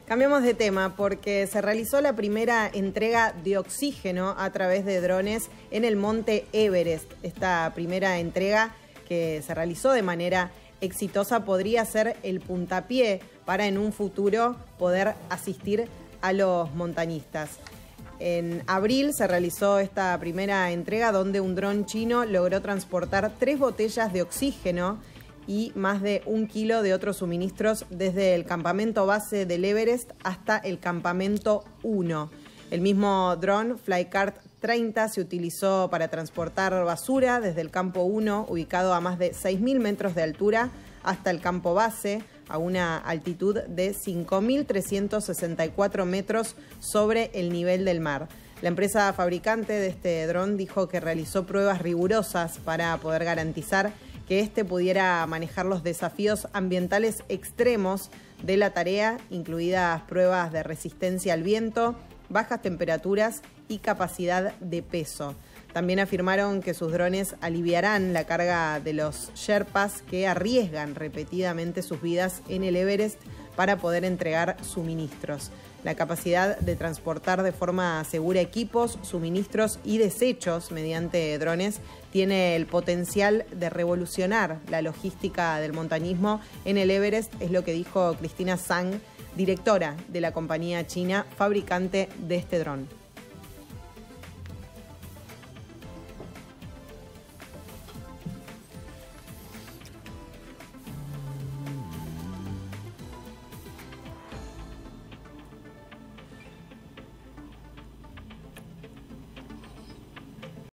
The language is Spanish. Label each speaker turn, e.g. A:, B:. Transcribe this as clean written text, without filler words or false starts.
A: Cambiamos de tema porque se realizó la primera entrega de oxígeno a través de drones en el monte Everest. Esta primera entrega, que se realizó de manera exitosa, podría ser el puntapié para en un futuro poder asistir a los montañistas. En abril se realizó esta primera entrega donde un dron chino logró transportar 3 botellas de oxígeno y más de 1 kilo de otros suministros desde el campamento base del Everest hasta el campamento 1. El mismo dron Flycart 30 se utilizó para transportar basura desde el campo 1, ubicado a más de 6.000 metros de altura, hasta el campo base, a una altitud de 5.364 metros sobre el nivel del mar. La empresa fabricante de este dron dijo que realizó pruebas rigurosas para poder garantizar que este pudiera manejar los desafíos ambientales extremos de la tarea, incluidas pruebas de resistencia al viento, bajas temperaturas y capacidad de peso. También afirmaron que sus drones aliviarán la carga de los sherpas que arriesgan repetidamente sus vidas en el Everest para poder entregar suministros. La capacidad de transportar de forma segura equipos, suministros y desechos mediante drones tiene el potencial de revolucionar la logística del montañismo en el Everest, es lo que dijo Cristina Zhang, directora de la compañía china fabricante de este dron.